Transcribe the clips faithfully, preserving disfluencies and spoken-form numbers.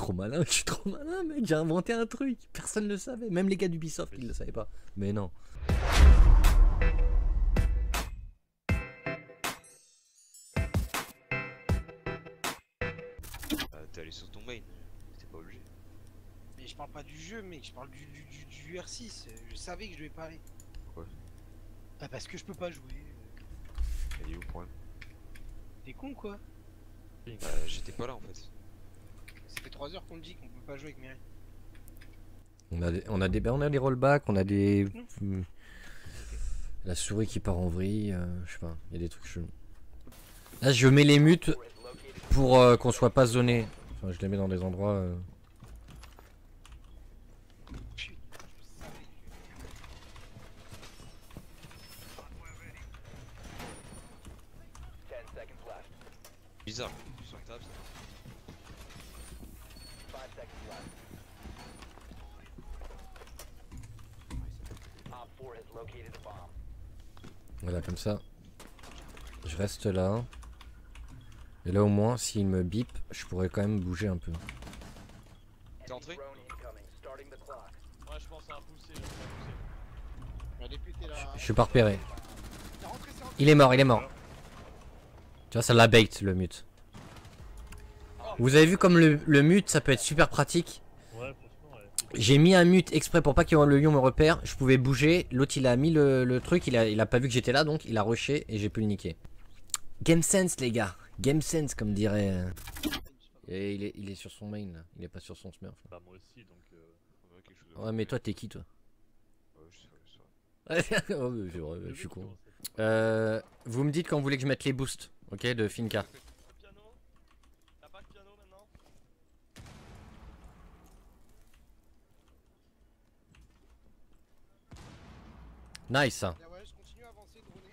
trop malin, je suis trop malin mec, j'ai inventé un truc, personne ne le savait, même les gars d'Ubisoft ils le savaient pas. Mais non. Euh, T'es allé sur ton main, t'es pas obligé. Mais je parle pas du jeu mec, je parle du, du, du, du R six, je savais que je devais pas aller. Pourquoi? Bah parce que je peux pas jouer. Il est où le problème? T'es con quoi? Bah j'étais pas là en fait. Ça fait trois heures qu'on me dit qu'on peut pas jouer avec Mireille. On a des, on a des, on a des rollbacks, on a des... Hmm. La souris qui part en vrille, euh, je sais pas, il y a des trucs chelous. Là je mets les mutes pour euh, qu'on soit pas zoné. Enfin je les mets dans des endroits... Euh... Bizarre, sur table. Voilà comme ça. Je reste là. Et là au moins s'il me bip, je pourrais quand même bouger un peu. T'es entré? Ouais, je pense à un pousser. Allez putain là. Je suis pas repéré. Il est mort, il est mort. Tu vois ça l'a bait le mute. Vous avez vu comme le, le mute ça peut être super pratique. Ouais, franchement, ouais. J'ai mis un mute exprès pour pas que le lion me repère. Je pouvais bouger. L'autre il a mis le, le truc. Il a, il a pas vu que j'étais là donc il a rushé et j'ai pu le niquer. Game sense les gars. Game sense comme dirait. Et il est, il est sur son main là. Il est pas sur son smurf. Bah, moi aussi, donc. Euh... Ouais, quelque chose de Ouais mais toi t'es qui toi? Ouais, je sais, je sais. Oh, mais c'est vrai, je suis con. Euh, vous me dites quand vous voulez que je mette les boosts, ok, de Finca. Piano? T'as pas de piano maintenant? Nice. Ouais, je continue à avancer, droner.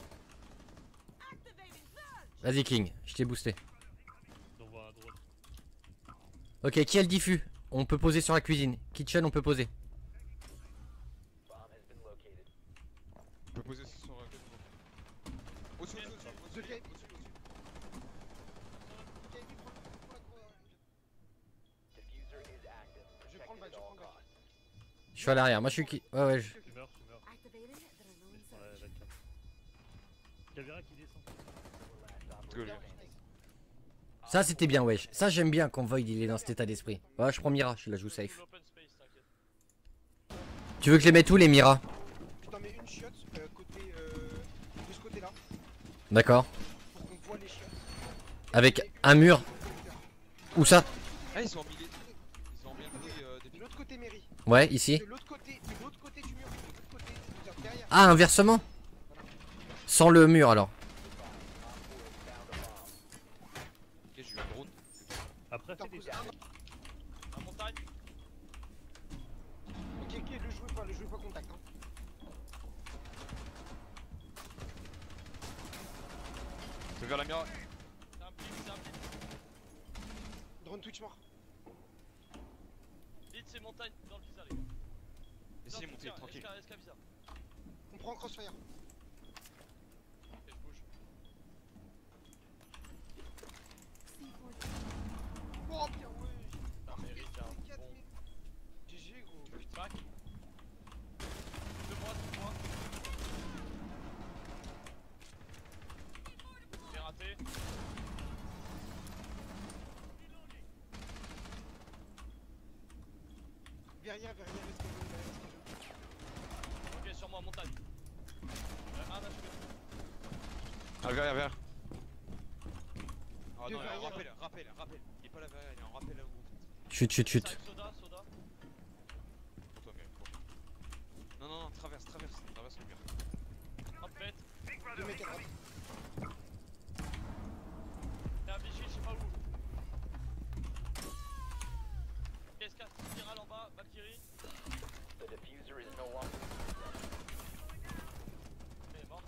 Vas-y King, je t'ai boosté. J'envoie un drone. Ok, qui a le diffus? On peut poser sur la cuisine. Kitchen, on peut poser. Je peux poser sur un côté. Au-dessus, au-dessus, au-dessus, au-dessus, Deux clés. au-dessus, au-dessus. Je prends le badge, je prends le badge. Je suis à l'arrière, moi je suis qui? Ouais, ouais. Je... Tu meurs, tu meurs. Ouais, d'accord. Caviera qui descend. Let's go, les gars. Ça c'était bien, wesh. Ça j'aime bien quand Void il est dans cet état d'esprit. Ouais, je prends Mira, je la joue safe. Full open space, t'inquiète. Tu veux que je les mette où les Mira? Je t'en mets une chiotte, euh, côté, euh, de ce côté là, D'accord. pour qu'on voit les chiottes. Avec un mur. Où ça? Ah, ils ont mis les. Ils ont mis le bruit euh, des De l'autre côté mairie. Ouais, ici. De l'autre côté, de l'autre côté du mur, de l'autre côté, c'est-à-dire derrière. Ah, inversement? Sans le mur alors. Ok, j'ai eu un drone. Après, T'en fais des. poses un. Un montagne. Ok, ok, le jouez pas, le jouez pas contact. Hein. C'est vers la mire. C'est un blitz, c'est un blitz. Drone Twitch mort. Blitz, c'est montagne dans le visa, les gars. Essayez de Non, monter, tiens, tranquille. esca- esca visa. On prend crossfire. Ok, je bouge. Oh bien, ouais. Ça mérite un quatre bon mille. G G gros. crack. Deux mois, deux mois. J'ai raté. Verrière, verrière, est-ce que je veux, est-ce que je veux. Ok, sur moi, montagne. Euh, un H P. Ah, vers, vers. Ah Deux non, il est en verrières. rappel, rappel, rappel. Il est pas là, vers, il est en rappel là où. Chut, chut, chut. Side soda, soda. Pour toi, Mireille, pour toi. Non, non, non, traverse, traverse, traverse le mur. Hop, bête. Deux mecs à droite. Y'a un vigile, je sais pas où. P S quatre, Spiral en bas, Valkyrie. Il est mort.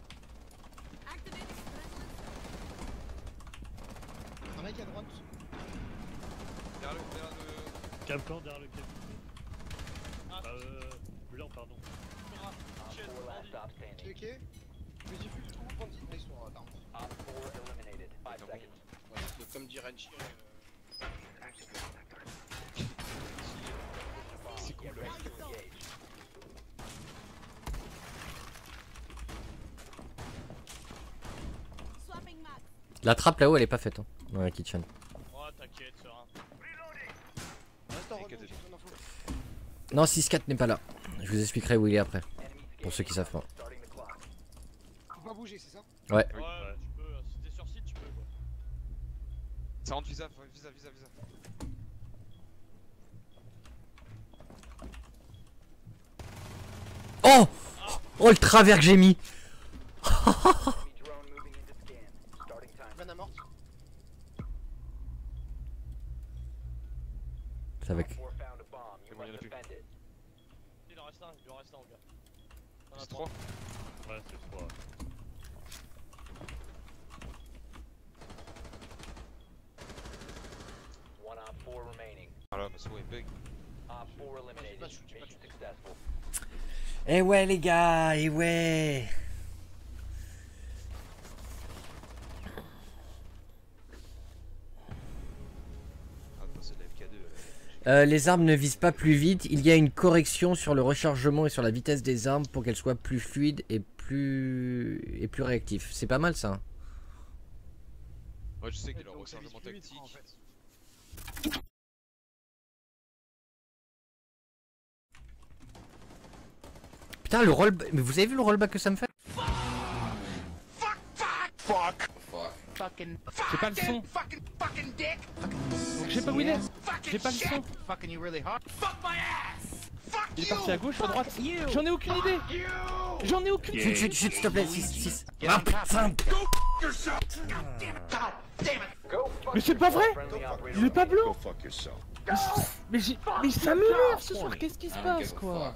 Un mec à droite. Derrière le, derrière le. Capcan derrière le cap. Ah, euh. Blanc, pardon. Shit, bandit. Ok, ok. Je diffuse tout, bandit. Ils sont en retard. Ouais, comme dit Renchi. Euh... La trappe là-haut, elle est pas faite. Hein. Dans la kitchen. Oh, t'inquiète, serein. Attends, Et reviens, que j'ai ton info. Non, six quatre n'est pas là. Je vous expliquerai où il est après. Pour ceux qui savent pas. Faut pas bouger, c'est ça? Ouais. Oui. Ouais, tu peux. Si t'es sur site, tu peux quoi. Ça rentre visa, visa, visa, visa. Oh Oh le travers que j'ai mis. Van à mort. C'est avec. C'est bon, y'en a plus. Il en reste un, il en reste un, au gars. T'en as C'est trois. trois. Ouais, c'est trois. Ah là, ma souris est bug. Pas de shoot, j'ai pas de shoot. Eh ouais les gars, eh ouais. Ah, bah, c'est de la F K deux. Euh, les armes ne visent pas plus vite. Il y a une correction sur le rechargement et sur la vitesse des armes pour qu'elles soient plus fluides et plus et plus réactifs. C'est pas mal ça. Moi, je sais qu'il y a Donc, leur ça vise rechargement plus vite, tactique. en fait. Putain le rollback. Mais vous avez vu le rollback que ça me fait? J'ai pas le son. J'ai pas Winner. J'ai pas le son. Il est parti à gauche ou à droite? J'en ai aucune idée. J'en ai aucune idée. Chut, chut, chut, s'il te plaît. six, six. Ah putain. Mais c'est pas vrai. Il est pas blanc. Mais j'ai... Mais ça m'énerve ce soir. Qu'est-ce qui se passe quoi?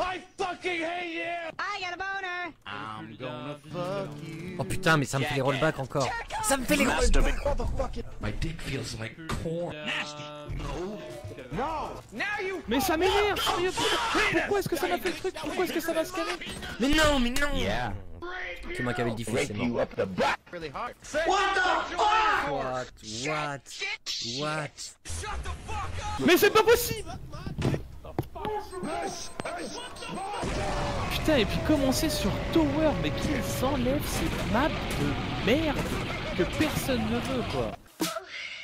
Oh putain, mais ça me fait les rollbacks encore. Ça me fait les rollbacks. Mais ça m'énerve. Sérieux, pourquoi, pourquoi est-ce que ça m'a fait le truc? Pourquoi est-ce que ça m'a scanné? Mais non, mais non. C'est moi qui avais le diffus, c'est mort. What? What? What? Mais c'est pas possible. Putain, et puis commencer sur Tower, mais qu'ils enlèvent cette map de merde que personne ne veut quoi.